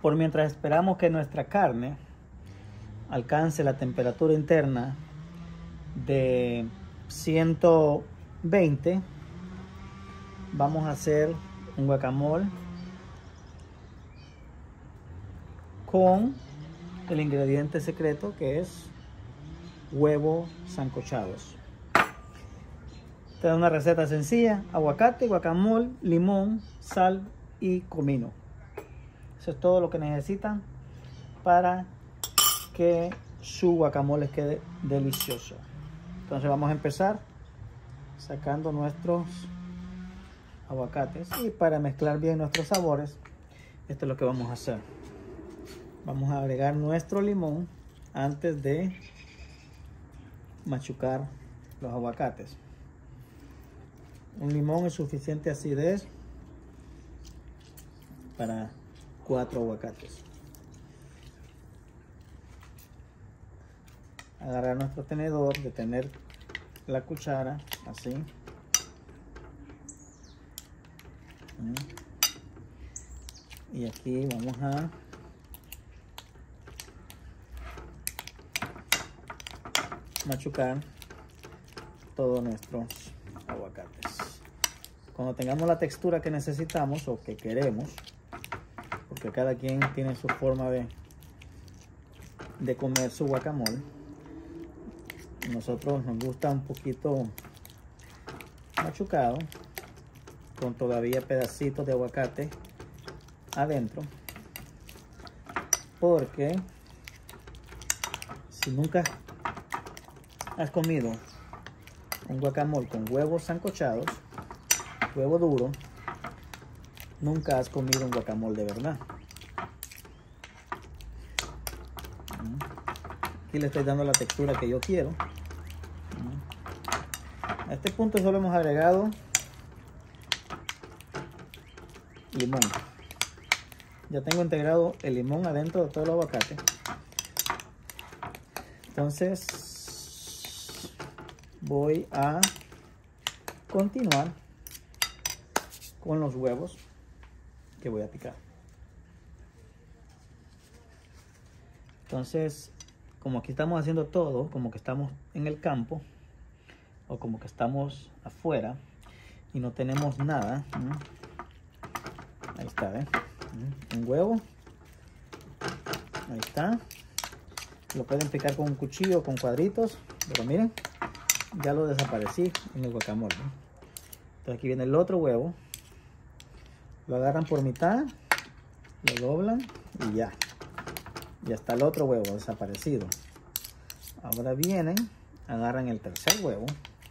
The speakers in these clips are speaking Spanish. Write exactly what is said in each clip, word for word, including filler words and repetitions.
Por mientras esperamos que nuestra carne alcance la temperatura interna de ciento veinte, vamos a hacer un guacamole con el ingrediente secreto, que es huevo sancochados. Esta es una receta sencilla: aguacate, guacamole, limón, sal y comino. Eso es todo lo que necesitan para que su guacamole quede delicioso. Entonces vamos a empezar sacando nuestros aguacates, y para mezclar bien nuestros sabores, esto es lo que vamos a hacer. Vamos a agregar nuestro limón antes de machucar los aguacates. Un limón es suficiente acidez para cuatro aguacates. Agarrar nuestro tenedor, detener la cuchara así, y aquí vamos a machucar todos nuestros aguacates. Cuando tengamos la textura que necesitamos o que queremos, porque cada quien tiene su forma de, de comer su guacamole, nosotros nos gusta un poquito machucado, con todavía pedacitos de aguacate adentro, porque si nunca has comido un guacamole con huevos sancochados, huevo duro, nunca has comido un guacamole de verdad. Aquí le estoy dando la textura que yo quiero. A este punto solo hemos agregado limón. Ya tengo integrado el limón adentro de todo el aguacate. Entonces voy a continuar con los huevos que voy a picar. Entonces, como aquí estamos haciendo todo, como que estamos en el campo o como que estamos afuera y no tenemos nada, ahí está, ¿eh? Un huevo, ahí está. Lo pueden picar con un cuchillo, con cuadritos, pero miren, ya lo desaparecí en el guacamole. Entonces aquí viene el otro huevo, lo agarran por mitad, lo doblan y ya, ya está el otro huevo desaparecido. Ahora vienen, agarran el tercer huevo,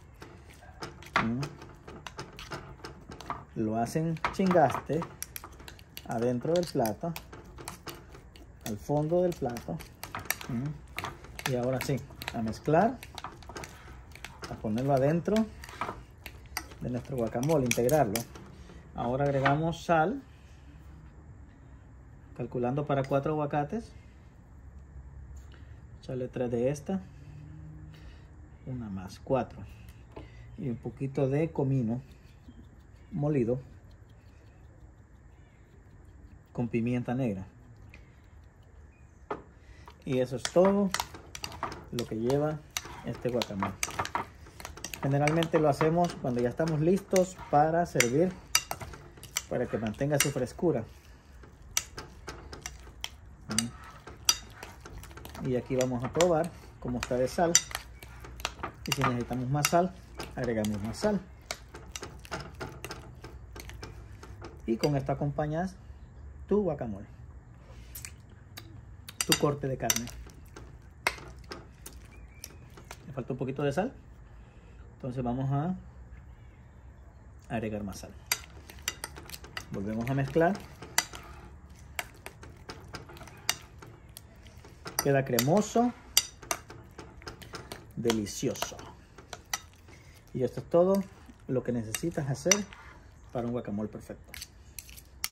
lo hacen chingaste adentro del plato, al fondo del plato, y ahora sí, a mezclar, a ponerlo adentro de nuestro guacamole, integrarlo. Ahora agregamos sal, calculando para cuatro aguacates. Echarle tres de esta, una más, cuatro, y un poquito de comino molido con pimienta negra. Y eso es todo lo que lleva este guacamole. Generalmente lo hacemos cuando ya estamos listos para servir, para que mantenga su frescura. Y aquí vamos a probar cómo está de sal, y si necesitamos más sal, agregamos más sal. Y con esto acompañas tu guacamole, tu corte de carne. Le falta un poquito de sal, entonces vamos a agregar más sal. Volvemos a mezclar. Queda cremoso, delicioso. Y esto es todo lo que necesitas hacer para un guacamole perfecto.